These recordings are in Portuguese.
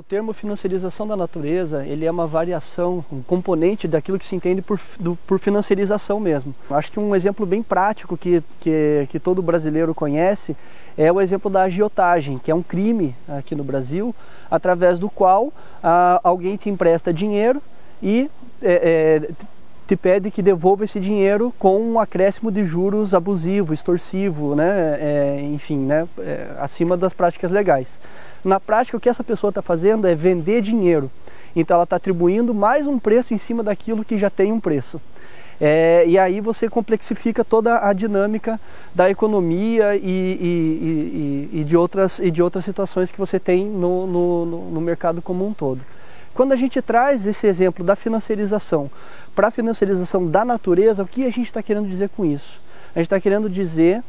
O termo financiarização da natureza, ele é uma variação, um componente daquilo que se entende por financiarização mesmo. Acho que um exemplo bem prático que todo brasileiro conhece é o exemplo da agiotagem, que é um crime aqui no Brasil, através do qual alguém te empresta dinheiro e te pede que devolva esse dinheiro com um acréscimo de juros abusivo, extorsivo, né? Enfim, né? Acima das práticas legais. Na prática, o que essa pessoa está fazendo é vender dinheiro. Então ela está atribuindo mais um preço em cima daquilo que já tem um preço. E aí você complexifica toda a dinâmica da economia e de outras situações que você tem no mercado como um todo. Quando a gente traz esse exemplo da financiarização para a financiarização da natureza, o que a gente está querendo dizer com isso? A gente está querendo dizer,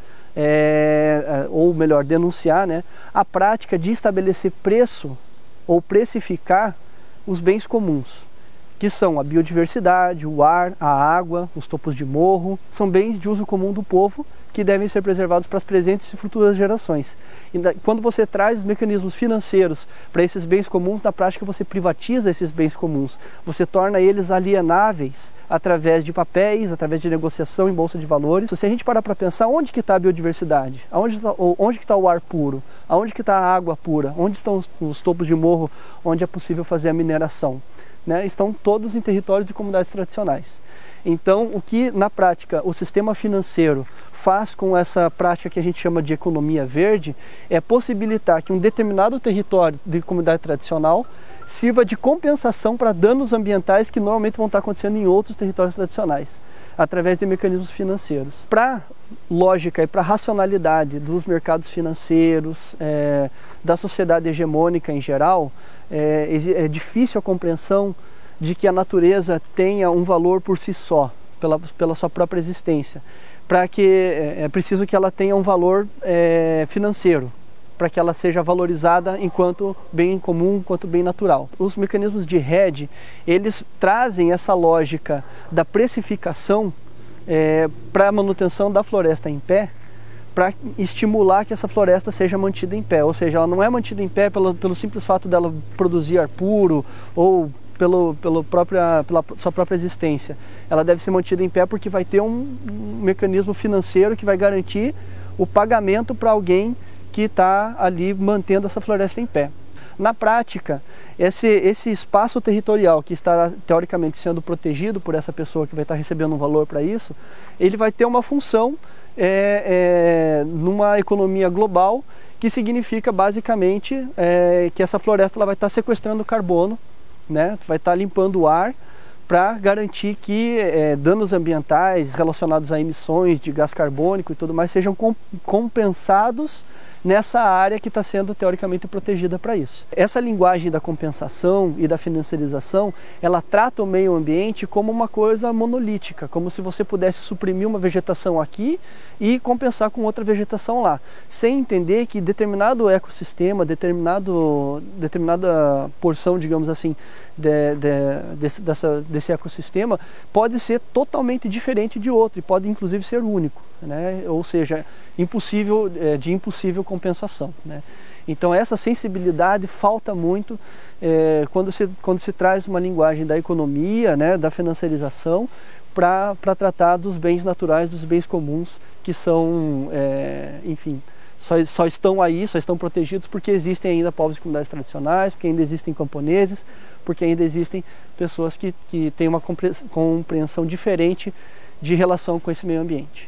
ou melhor, denunciar, né, a prática de estabelecer preço ou precificar os bens comuns, que são a biodiversidade, o ar, a água, os topos de morro, são bens de uso comum do povo que devem ser preservados para as presentes e futuras gerações. E quando você traz os mecanismos financeiros para esses bens comuns, na prática você privatiza esses bens comuns, você torna eles alienáveis através de papéis, através de negociação em bolsa de valores. Se a gente parar para pensar, onde que está a biodiversidade? Onde que está o ar puro? Onde que está a água pura? Onde estão os topos de morro onde é possível fazer a mineração? Né, estão todos em territórios de comunidades tradicionais. Então, o que na prática o sistema financeiro faz com essa prática que a gente chama de economia verde é possibilitar que um determinado território de comunidade tradicional sirva de compensação para danos ambientais que normalmente vão estar acontecendo em outros territórios tradicionais, através de mecanismos financeiros. Para lógica e para racionalidade dos mercados financeiros, da sociedade hegemônica em geral, é difícil a compreensão de que a natureza tenha um valor por si só, pela sua própria existência. Para que é preciso que ela tenha um valor financeiro, para que ela seja valorizada enquanto bem comum, enquanto bem natural. Os mecanismos de hedge, eles trazem essa lógica da precificação para a manutenção da floresta em pé, para estimular que essa floresta seja mantida em pé. Ou seja, ela não é mantida em pé pelo simples fato dela produzir ar puro ou pela sua própria existência. Ela deve ser mantida em pé porque vai ter um mecanismo financeiro que vai garantir o pagamento para alguém que está ali mantendo essa floresta em pé. Na prática, esse espaço territorial que está teoricamente sendo protegido por essa pessoa que vai estar recebendo um valor para isso, ele vai ter uma função numa economia global, que significa basicamente que essa floresta ela vai estar sequestrando carbono, né? Vai estar limpando o ar para garantir que danos ambientais relacionados a emissões de gás carbônico e tudo mais sejam compensados nessa área que está sendo teoricamente protegida para isso. Essa linguagem da compensação e da financiarização, ela trata o meio ambiente como uma coisa monolítica, como se você pudesse suprimir uma vegetação aqui e compensar com outra vegetação lá, sem entender que determinado ecossistema, determinada porção, digamos assim, desse ecossistema pode ser totalmente diferente de outro e pode inclusive ser único, né? Ou seja, de impossível compensação, né? Então essa sensibilidade falta muito quando se traz uma linguagem da economia, né, da financiarização, para tratar dos bens naturais, dos bens comuns que são, enfim, só estão aí, só estão protegidos porque existem ainda povos e comunidades tradicionais, porque ainda existem camponeses, porque ainda existem pessoas que têm uma compreensão diferente de relação com esse meio ambiente.